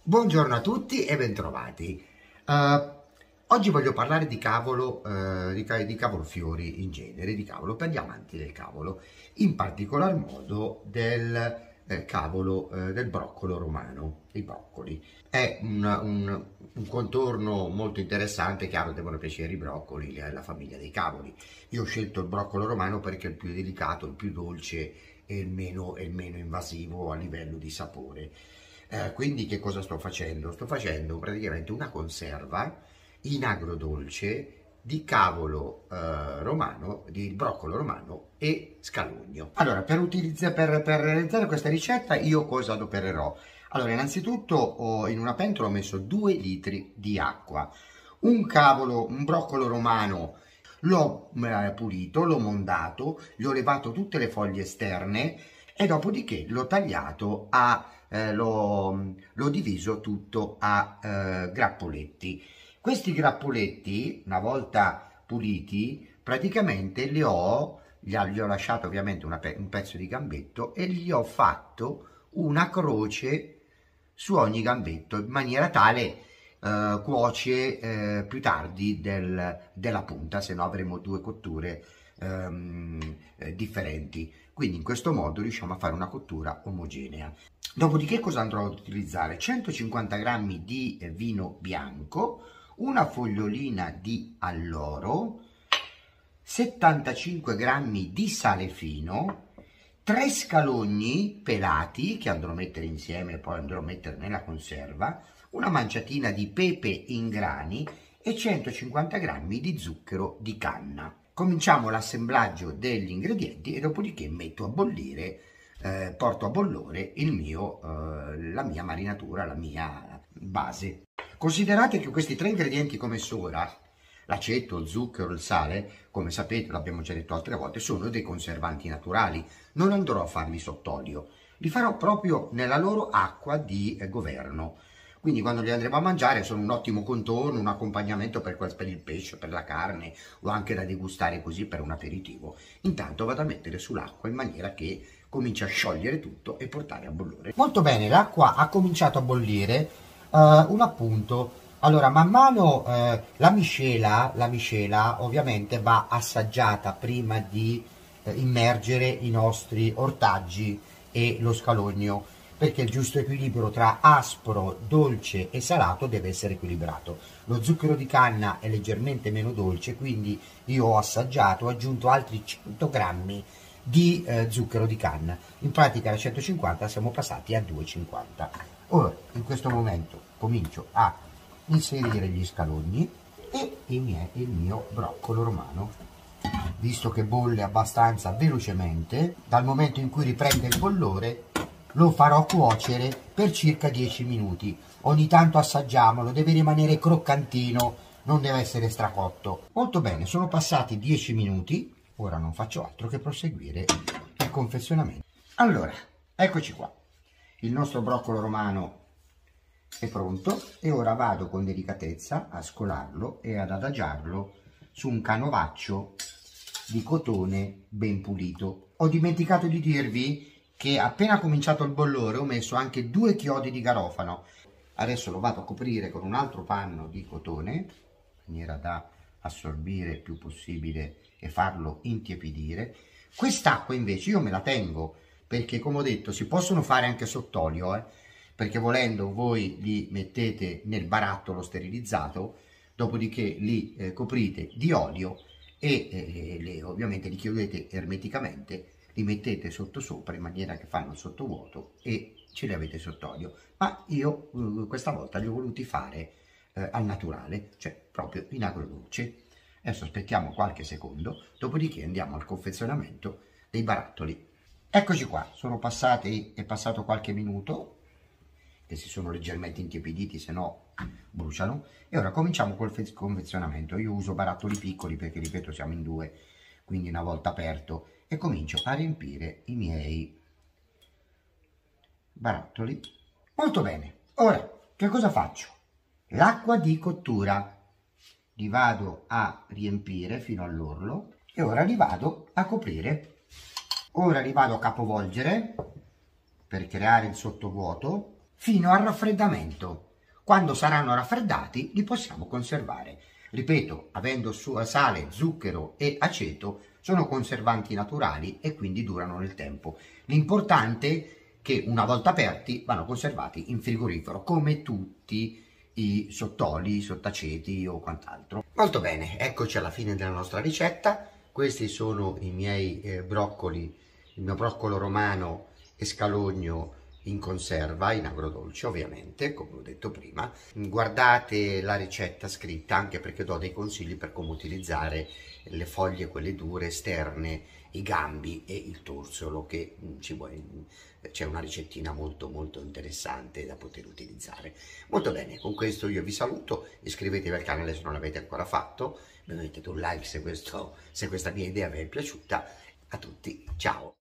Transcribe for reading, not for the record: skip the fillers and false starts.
Buongiorno a tutti e bentrovati. Oggi voglio parlare di cavolo, di cavolfiori in genere, di cavolo per gli amanti del cavolo, in particolar modo del cavolo del broccolo romano, i broccoli. È un contorno molto interessante, chiaro, devono piacere i broccoli, la famiglia dei cavoli. Io ho scelto il broccolo romano perché è il più delicato, il più dolce e il meno invasivo a livello di sapore. Quindi che cosa sto facendo? Sto facendo praticamente una conserva in agrodolce di cavolo romano, di broccolo romano e scalogno. Allora, per realizzare questa ricetta io cosa adopererò? Allora, innanzitutto in una pentola ho messo 2 litri di acqua. Un broccolo romano l'ho pulito, l'ho mondato, gli ho levato tutte le foglie esterne e dopodiché l'ho tagliato l'ho diviso tutto a grappoletti. Questi grappoletti, una volta puliti, praticamente gli ho lasciato ovviamente un pezzo di gambetto e gli ho fatto una croce su ogni gambetto in maniera tale cuoce più tardi della punta, se no avremo 2 cotture differenti. Quindi in questo modo riusciamo a fare una cottura omogenea. Dopodiché cosa andrò ad utilizzare? 150 grammi di vino bianco, una fogliolina di alloro, 75 grammi di sale fino, 3 scalogni pelati che andrò a mettere insieme e poi andrò a mettere nella conserva, una manciatina di pepe in grani e 150 grammi di zucchero di canna. Cominciamo l'assemblaggio degli ingredienti e dopodiché metto a bollire, porto a bollore la mia marinatura, la mia base. Considerate che questi 3 ingredienti come sora, l'aceto, il zucchero, il sale, come sapete, l'abbiamo già detto altre volte, sono dei conservanti naturali. Non andrò a farli sott'olio, li farò proprio nella loro acqua di governo. Quindi quando li andremo a mangiare sono un ottimo contorno, un accompagnamento per il pesce, per la carne o anche da degustare così per un aperitivo. Intanto vado a mettere sull'acqua in maniera che cominci a sciogliere tutto e portare a bollore. Molto bene, l'acqua ha cominciato a bollire. Un appunto. Allora, man mano la miscela ovviamente va assaggiata prima di immergere i nostri ortaggi e lo scalogno, perché il giusto equilibrio tra aspro, dolce e salato deve essere equilibrato. Lo zucchero di canna è leggermente meno dolce, quindi io ho assaggiato, ho aggiunto altri 100 grammi di zucchero di canna. In pratica da 150 siamo passati a 250. Ora, in questo momento comincio a inserire gli scalogni e il mio broccolo romano. Visto che bolle abbastanza velocemente, dal momento in cui riprende il bollore, lo farò cuocere per circa 10 minuti. Ogni tanto assaggiamolo, deve rimanere croccantino, non deve essere stracotto. Molto bene, sono passati 10 minuti, ora non faccio altro che proseguire il confezionamento. Allora, eccoci qua. Il nostro broccolo romano è pronto e ora vado con delicatezza a scolarlo e ad adagiarlo su un canovaccio di cotone ben pulito. Ho dimenticato di dirvi che appena cominciato il bollore ho messo anche 2 chiodi di garofano. Adesso lo vado a coprire con un altro panno di cotone in maniera da assorbire il più possibile e farlo intiepidire. Quest'acqua invece io me la tengo perché, come ho detto, si possono fare anche sott'olio, perché volendo voi li mettete nel barattolo sterilizzato, dopodiché li coprite di olio e ovviamente li chiudete ermeticamente, li mettete sottosopra in maniera che fanno il sottovuoto e ce li avete sott'olio. Ma io questa volta li ho voluti fare al naturale, cioè proprio in agrodolce. Adesso aspettiamo qualche secondo, dopodiché andiamo al confezionamento dei barattoli. Eccoci qua, è passato qualche minuto, che si sono leggermente intiepiditi, se no bruciano, e ora cominciamo col confezionamento. Io uso barattoli piccoli perché, ripeto, siamo in 2, quindi una volta aperto, e comincio a riempire i miei barattoli. Molto bene, ora che cosa faccio? L'acqua di cottura li vado a riempire fino all'orlo e ora li vado a coprire. Ora li vado a capovolgere per creare il sottovuoto fino al raffreddamento. Quando saranno raffreddati li possiamo conservare. Ripeto, avendo sale, zucchero e aceto, sono conservanti naturali e quindi durano nel tempo. L'importante è che una volta aperti vanno conservati in frigorifero, come tutti i sottoli, i sottaceti o quant'altro. Molto bene, eccoci alla fine della nostra ricetta. Questi sono i miei broccoli, il mio broccolo romano e scalogno in conserva, in agrodolce ovviamente, come ho detto prima. Guardate la ricetta scritta, anche perché do dei consigli per come utilizzare le foglie, quelle dure, esterne, i gambi e il torsolo, che c'è una ricettina molto molto interessante da poter utilizzare. Molto bene, con questo io vi saluto, iscrivetevi al canale se non l'avete ancora fatto, mettete un like se questa mia idea vi è piaciuta. A tutti, ciao!